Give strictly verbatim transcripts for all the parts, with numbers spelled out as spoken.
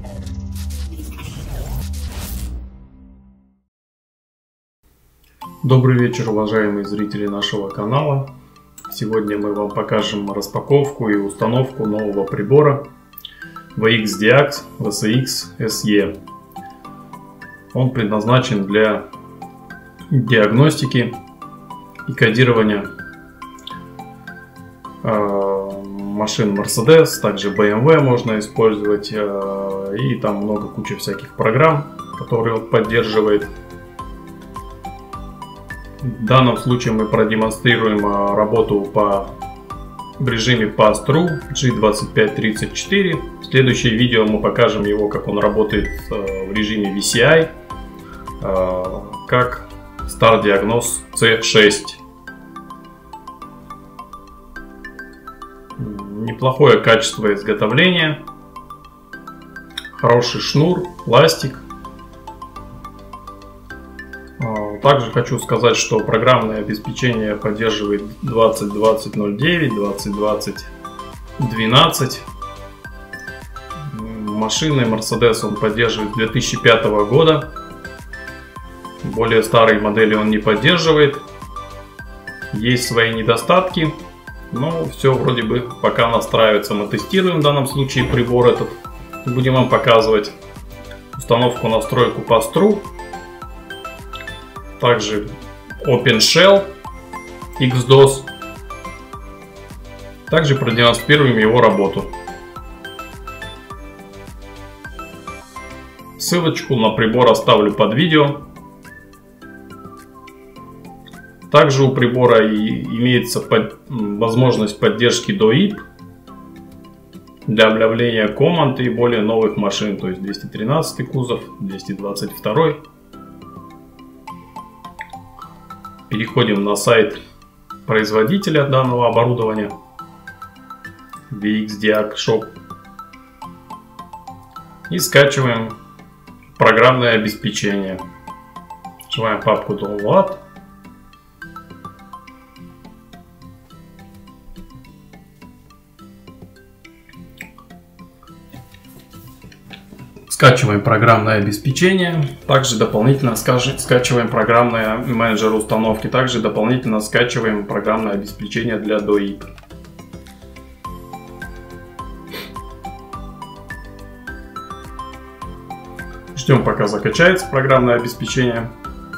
Добрый вечер, уважаемые зрители нашего канала. Сегодня мы вам покажем распаковку и установку нового прибора ви икс Diax ви эс икс эс и. Он предназначен для диагностики и кодирования э, машин Mercedes, также бэ эм вэ можно использовать, э, и там много куча всяких программ, которые он поддерживает. В данном случае мы продемонстрируем работу по в режиме Pass-Through джи двадцать пять тридцать четыре. В следующее видео мы покажем его, как он работает в режиме ви си ай, как Star Diagnos си шесть. Неплохое качество изготовления, хороший шнур, пластик. Также хочу сказать, что программное обеспечение поддерживает двадцать двадцать ноль девять, двадцать двадцать двенадцать. Машины Mercedes он поддерживает с две тысячи пятого года. Более старые модели он не поддерживает. Есть свои недостатки, но все вроде бы пока настраивается. Мы тестируем в данном случае прибор этот. Будем вам показывать установку, настройку Pass-Through. Также OpenShell, икс дос. Также продемонстрируем его работу. Ссылочку на прибор оставлю под видео. Также у прибора и имеется под, возможность поддержки доип для обновления команд и более новых машин, то есть двести тринадцатый кузов, двести двадцать второй. Переходим на сайт производителя данного оборудования ви икс Diax Shop и скачиваем программное обеспечение. Нажимаем папку Download. Скачиваем программное обеспечение, также дополнительно скачиваем программный менеджер установки, также дополнительно скачиваем программное обеспечение для доип. Ждем, пока закачается программное обеспечение.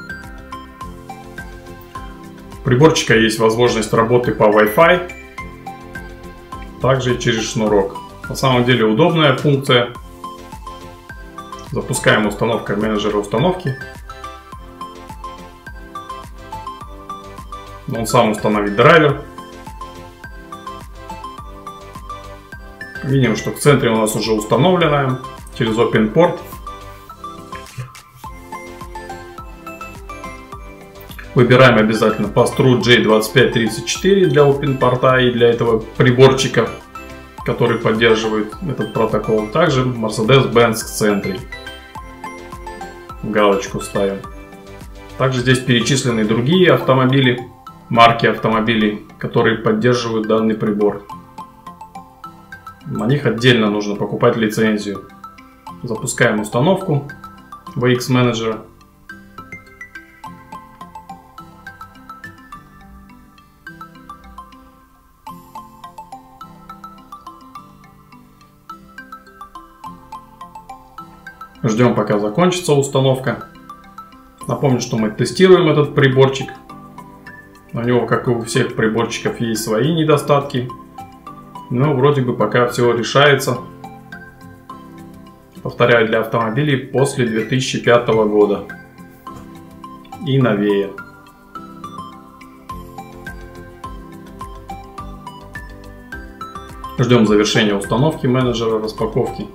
У приборчика есть возможность работы по Wi-Fi, также через шнурок. На самом деле удобная функция. Запускаем установку менеджера установки. Он сам установит драйвер. Видим, что в центре у нас уже установлено через OpenPort. Выбираем обязательно Pass-Through джей двадцать пять тридцать четыре для OpenPort и для этого приборчика, который поддерживает этот протокол. Также Mercedes-Benz в центре. Галочку ставим. Также здесь перечислены другие автомобили, марки автомобилей, которые поддерживают данный прибор. На них отдельно нужно покупать лицензию. Запускаем установку ви икс менеджера. Ждем, пока закончится установка. Напомню, что мы тестируем этот приборчик. У него, как и у всех приборчиков, есть свои недостатки. Но вроде бы пока все решается. Повторяю, для автомобилей после две тысячи пятого года и новее. Ждем завершения установки менеджера распаковки.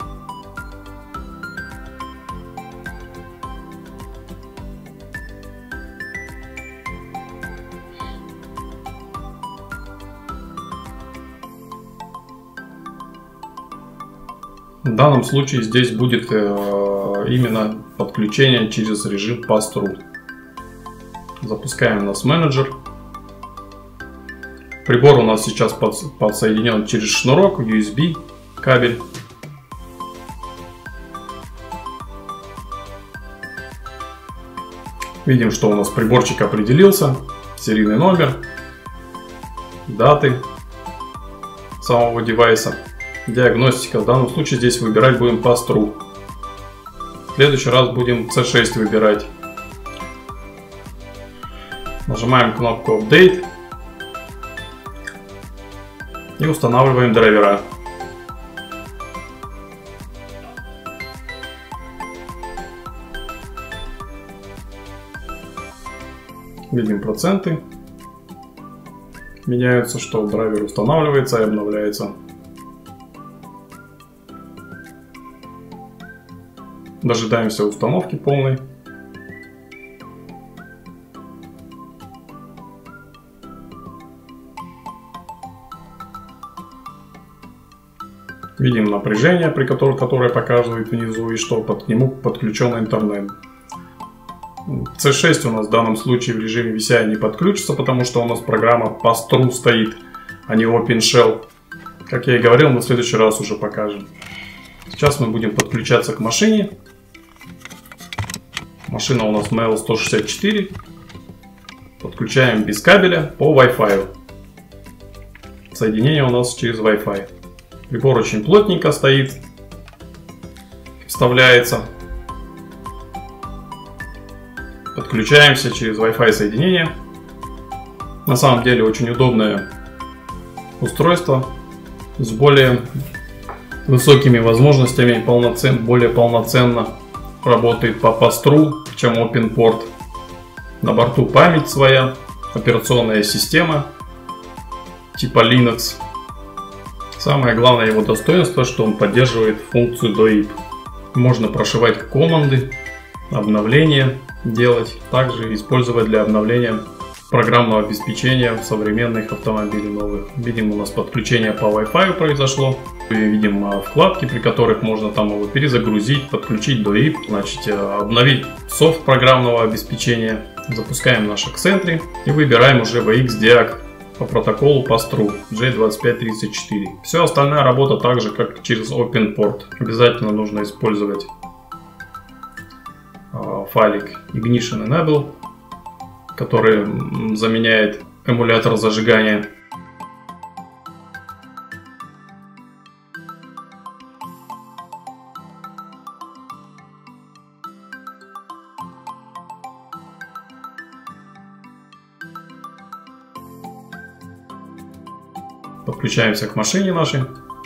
В данном случае здесь будет э, именно подключение через режим Pass-Through. Запускаем у нас менеджер. Прибор у нас сейчас под, подсоединен через шнурок, ю эс би кабель. Видим, что у нас приборчик определился, серийный номер, даты самого девайса, диагностика. В данном случае здесь выбирать будем пас-тру. В следующий раз будем си шесть выбирать. Нажимаем кнопку Update и устанавливаем драйвера. Видим проценты. Меняются, что драйвер устанавливается и обновляется. Дожидаемся установки полной. Видим напряжение, при котором, которое показывает внизу, и что под к нему подключен интернет. си шесть у нас в данном случае в режиме ви си ай не подключится, потому что у нас программа пас-тру стоит, а не OpenShell. Как я и говорил, мы в следующий раз уже покажем. Сейчас мы будем подключаться к машине. Машина у нас мэл сто шестьдесят четыре. Подключаем без кабеля по Wi-Fi. Соединение у нас через Wi-Fi. Прибор очень плотненько стоит, вставляется. Подключаемся через Wi-Fi соединение. На самом деле очень удобное устройство с более высокими возможностями, полноцен, более полноценно работает по пас-тру, чем OpenPort. На борту память своя, операционная система типа Linux. Самое главное его достоинство, что он поддерживает функцию доип. Можно прошивать команды, обновления делать, также использовать для обновления программного обеспечения современных автомобилей новых. Видим, у нас подключение по Wi-Fi произошло. Видим вкладки, при которых можно там его перезагрузить, подключить доип, значит, обновить софт программного обеспечения. Запускаем наш Xentry и выбираем уже ви икс диаг по протоколу пас-тру джей двадцать пять тридцать четыре. Все остальная работа так же, как через OpenPort. Обязательно нужно использовать файлик Ignition Enable, который заменяет эмулятор зажигания. Подключаемся к машине нашей.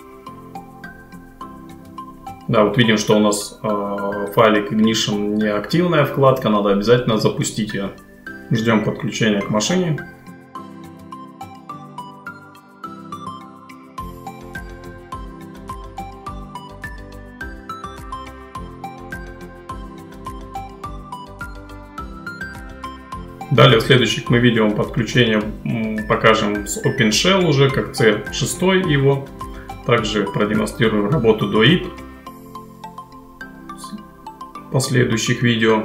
Да, вот видим, что у нас э, файлик Ignition не активная вкладка, надо обязательно запустить ее. Ждем подключения к машине. Далее в следующих мы видео подключение покажем с OpenShell уже, как си шесть его. Также продемонстрируем работу доип в последующих видео.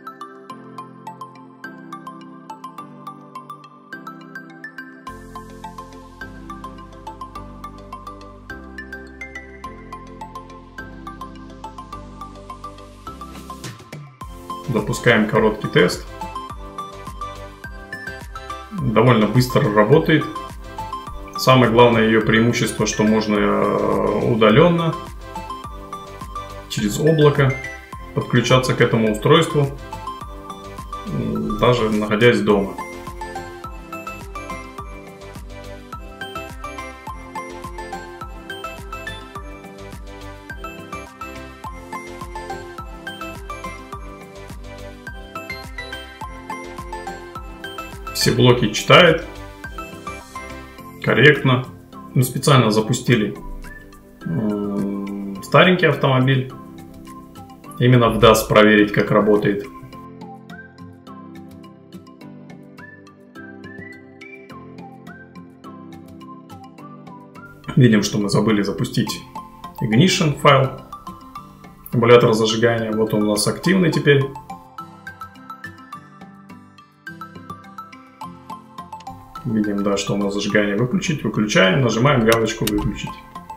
Запускаем короткий тест. Довольно быстро работает. Самое главное ее преимущество, что можно удаленно, через облако, подключаться к этому устройству, даже находясь дома. Все блоки читает корректно. Мы специально запустили старенький автомобиль именно в даст проверить, как работает. Видим, что мы забыли запустить Ignition файл, эмулятор зажигания. Вот он у нас активный теперь. Видим, да, что у нас зажигание выключить. Выключаем, нажимаем галочку выключить.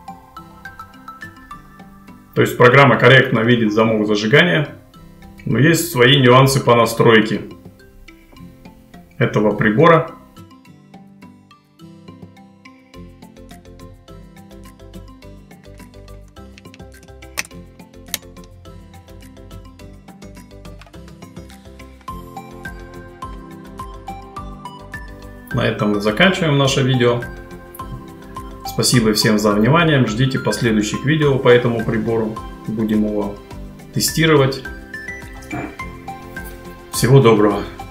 То есть программа корректно видит замок зажигания, но есть свои нюансы по настройке. этого прибора. На этом мы заканчиваем наше видео. Спасибо всем за внимание. Ждите последующих видео по этому прибору. Будем его тестировать. Всего доброго.